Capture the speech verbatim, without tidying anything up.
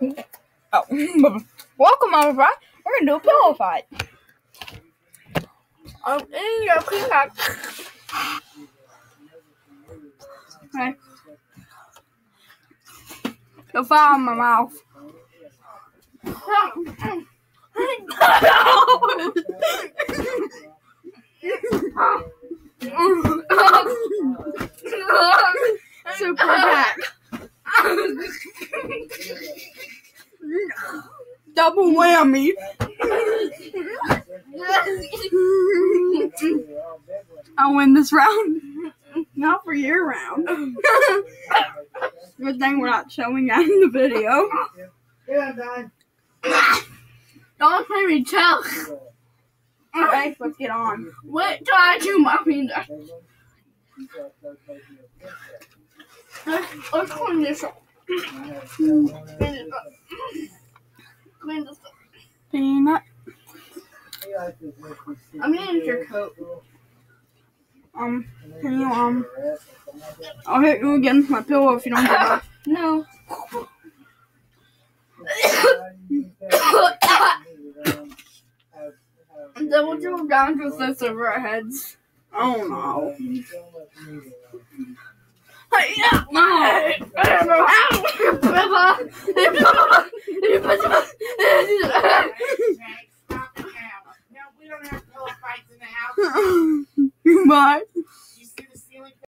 Oh, welcome everybody. We're gonna do a pillow fight. Oh, in your peacock. Okay. The fire in my mouth. Super attack. Double whammy. I'll win this round. Not for your round. Good thing we're not showing that in the video. Don't make me choke. Alright, let's get on. Wait till I do my finger. Let's clean this up. Clean this up. Clean this up. Peanut. I'm gonna use your coat. Um, can you, um, I'll hit you again with my pillow if you don't get up. No. And then we'll do down to this over our heads. Oh no. Yeah.